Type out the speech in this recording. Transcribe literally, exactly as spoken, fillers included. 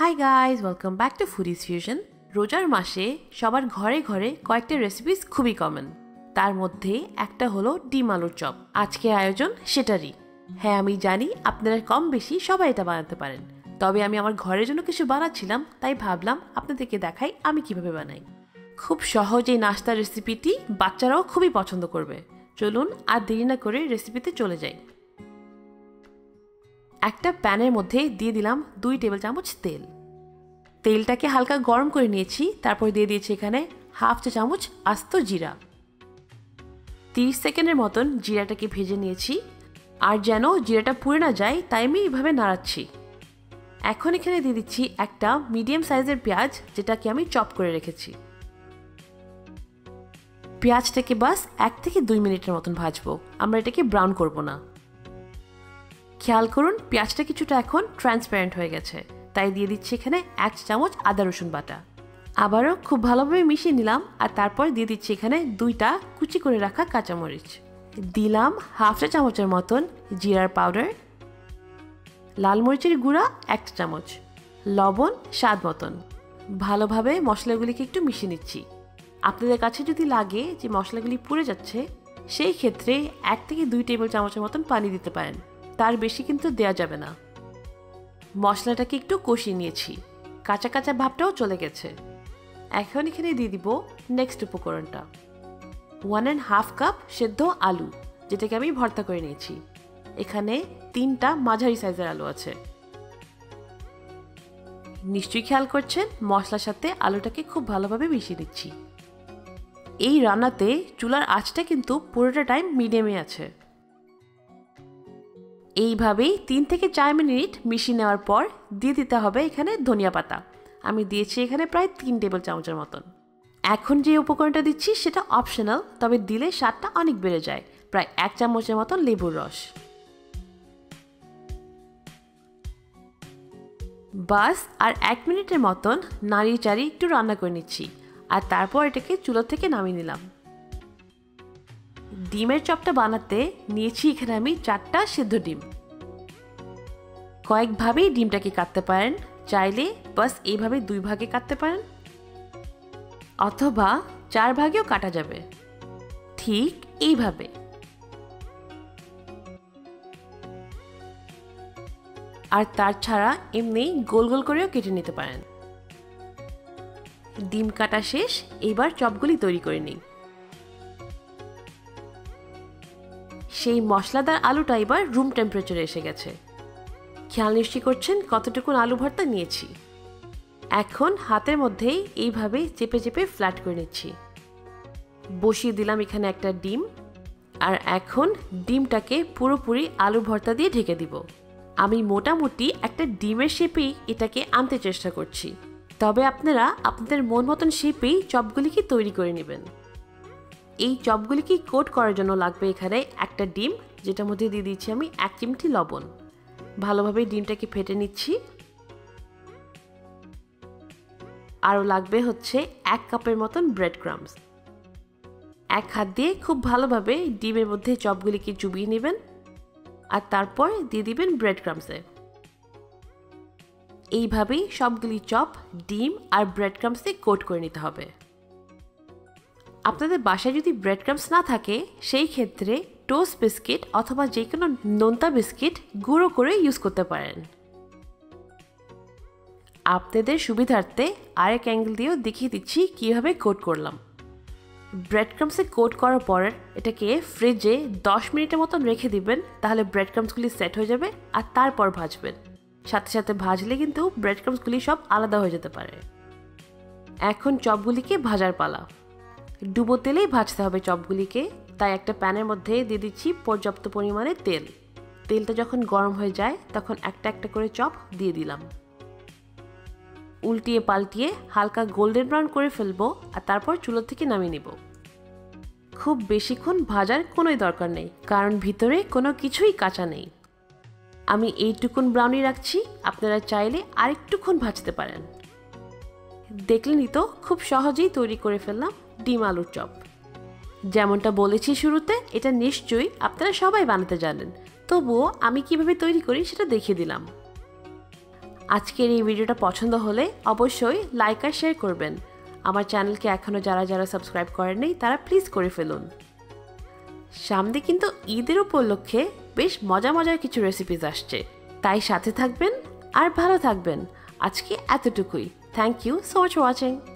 High guys, welcome back to Foodies Fusion. রোজার মাসে সবার ঘরে ঘরে কয়েকটা রেসিপিস খুবই কমন। তার মধ্যে একটা হলো ডিম আলুর চপ। আজকে আয়োজন সেটারই। হ্যাঁ, আমি জানি আপনারা কম বেশি সবাই এটা বানাতে পারেন, তবে আমি আমার ঘরের জন্য কিছু বানাচ্ছিলাম, তাই ভাবলাম আপনাদেরকে দেখাই আমি কিভাবে বানাই। খুব সহজ এই নাস্তার রেসিপিটি বাচ্চারাও খুবই পছন্দ করবে। চলুন আর দেরি না করে রেসিপিতে চলে যাই। একটা প্যানের মধ্যে দিয়ে দিলাম দুই টেবিল চামচ তেল। তেলটাকে হালকা গরম করে নিয়েছি, তারপর দিয়ে দিয়েছি এখানে হাফ চা চামচ আস্ত জিরা। তিরিশ সেকেন্ডের মতন জিরাটাকে ভেজে নিয়েছি, আর যেন জিরাটা পুড়ে না যায় তাই আমি এইভাবে নাড়াচ্ছি। এখন এখানে দিয়ে দিচ্ছি একটা মিডিয়াম সাইজের পেঁয়াজ, যেটাকে আমি চপ করে রেখেছি। পেঁয়াজটাকে বাস এক থেকে দুই মিনিটের মতন ভাজবো, আমরা এটাকে ব্রাউন করব না। খেয়াল করুন পেঁয়াজটা কিছুটা এখন ট্রান্সপারেন্ট হয়ে গেছে, তাই দিয়ে দিচ্ছি এখানে এক চামচ আদা রসুন বাটা। আবারও খুব ভালোভাবে মিশিয়ে নিলাম, আর তারপর দিয়ে দিচ্ছি এখানে দুইটা কুচি করে রাখা কাঁচামরিচ। দিলাম হাফ চা চামচের মতন জিরার পাউডার, লাল মরিচের গুঁড়া এক চামচ, লবণ স্বাদ মতন। ভালোভাবে মশলাগুলিকে একটু মিশিয়ে নিচ্ছি। আপনাদের কাছে যদি লাগে যে মশলাগুলি পুড়ে যাচ্ছে, সেই ক্ষেত্রে এক থেকে দুই টেবিল চামচের মতন পানি দিতে পারেন, তার বেশি কিন্তু দেয়া যাবে না। মশলাটাকে একটু কষিয়ে নিয়েছি, কাঁচা কাঁচা ভাবটাও চলে গেছে। এখন এখানে দিয়ে দিব নেক্সট উপকরণটা, ওয়ান অ্যান্ড হাফ কাপ সেদ্ধ আলু, যেটাকে আমি ভর্তা করে নিয়েছি। এখানে তিনটা মাঝারি সাইজের আলু আছে। নিশ্চয়ই খেয়াল করছেন মশলার সাথে আলুটাকে খুব ভালোভাবে মিশিয়ে দিচ্ছি। এই রান্নাতে চুলার আঁচটা কিন্তু পুরোটা টাইম মিডিয়ামে আছে। এইভাবেই তিন থেকে চার মিনিট মিশিয়ে নেওয়ার পর দিয়ে দিতে হবে এখানে ধনিয়া পাতা। আমি দিয়েছি এখানে প্রায় তিন টেবিল চামচের মতন। এখন যে উপকরণটা দিচ্ছি সেটা অপশনাল, তবে দিলে স্বাদটা অনেক বেড়ে যায়। প্রায় এক চামচের মতন লেবুর রস। বাস আর এক মিনিটের মতন নাড়িয়ে চাড়িয়ে একটু রান্না করে নিচ্ছি, আর তারপর এটাকে চুলা থেকে নামিয়ে নিলাম। ডিমের চপটা বানাতে নিয়েছি এখানে আমি চারটা সিদ্ধ ডিম। কয়েকভাবেই ডিমটাকে কাটতে পারেন, চাইলে বাস এইভাবে দুই ভাগে কাটতে পারেন, অথবা চার ভাগেও কাটা যাবে, ঠিক এইভাবে। আর তার ছাড়া এমনি গোল গোল করেও কেটে নিতে পারেন। ডিম কাটা শেষ, এবার চপগুলি তৈরি করে নিই। সেই মশলাদার আলুটা এবার রুম টেম্পারেচারে এসে গেছে। খেয়াল নিশ্চয়ই করছেন কতটুকু আলু ভর্তা নিয়েছি। এখন হাতের মধ্যেই এইভাবে চেপে চেপে ফ্ল্যাট করে নিচ্ছি। বসিয়ে দিলাম এখানে একটা ডিম, আর এখন ডিমটাকে পুরোপুরি আলু ভর্তা দিয়ে ঢেকে দিব। আমি মোটামুটি একটা ডিমের শেপেই এটাকে আনতে চেষ্টা করছি, তবে আপনারা আপনাদের মন মতন শেপেই চপগুলিকে তৈরি করে নেবেন। এই চপগুলিকে কোট করার জন্য লাগবে এখানে একটা ডিম, যেটার মধ্যে দিয়ে দিচ্ছি আমি এক চিমটি লবণ। ভালোভাবে ডিমটাকে ফেটে নিচ্ছি। আরও লাগবে হচ্ছে এক কাপের মতন ব্রেড ক্রাম্বস। এক হাত দিয়ে খুব ভালোভাবে ডিমের মধ্যে চপগুলিকে চুবিয়ে নেবেন, আর তারপর দিয়ে দিবেন ব্রেড ক্রাম্বসে। এইভাবেই সবগুলি চপ ডিম আর ব্রেড ক্রাম্বসে কোট করে নিতে হবে। আপনাদের বাসায় যদি ব্রেড ক্রাম্বস না থাকে, সেই ক্ষেত্রে টোস্ট বিস্কিট অথবা যে কোনো নোনতা বিস্কিট গুঁড়ো করে ইউজ করতে পারেন। আপনাদের সুবিধার্থে আরেক অ্যাঙ্গেল দিয়েও দেখিয়ে দিচ্ছি কীভাবে কোট করলাম। ব্রেড ক্রাম্বসে কোট করার পর এটাকে ফ্রিজে দশ মিনিটের মতন রেখে দিবেন, তাহলে ব্রেড ক্রাম্বসগুলি সেট হয়ে যাবে, আর তারপর ভাজবেন। সাথে সাথে ভাজলে কিন্তু ব্রেড ক্রাম্বসগুলি সব আলাদা হয়ে যেতে পারে। এখন চপগুলিকে ভাজার পালা। ডুবো তেলেই ভাজতে হবে চপগুলিকে, তাই একটা প্যানের মধ্যে দিয়ে দিচ্ছি পর্যাপ্ত পরিমাণে তেল। তেলটা যখন গরম হয়ে যায় তখন একটা একটা করে চপ দিয়ে দিলাম। উল্টিয়ে পাল্টিয়ে হালকা গোল্ডেন ব্রাউন করে ফেলবো, আর তারপর চুলো থেকে নামিয়ে নিব। খুব বেশিক্ষণ ভাজার কোনোই দরকার নেই, কারণ ভিতরে কোনো কিছুই কাঁচা নেই। আমি এইটুকুন ব্রাউনই রাখছি, আপনারা চাইলে আরেকটুক্ষণ ভাজতে পারেন। দেখলেনই তো, খুব সহজেই তৈরি করে ফেললাম ডিম আলুর চপ। যেমনটা বলেছি শুরুতে, এটা নিশ্চয়ই আপনারা সবাই বানাতে জানেন, তবুও আমি কিভাবে তৈরি করি সেটা দেখিয়ে দিলাম। আজকের এই ভিডিওটা পছন্দ হলে অবশ্যই লাইক আর শেয়ার করবেন। আমার চ্যানেলকে এখনও যারা যারা সাবস্ক্রাইব করেননি তারা প্লিজ করে ফেলুন। সামনে কিন্তু ঈদের উপলক্ষে বেশ মজা মজার কিছু রেসিপিস আসছে, তাই সাথে থাকবেন আর ভালো থাকবেন। আজকে এতটুকুই। Thank you so much for watching.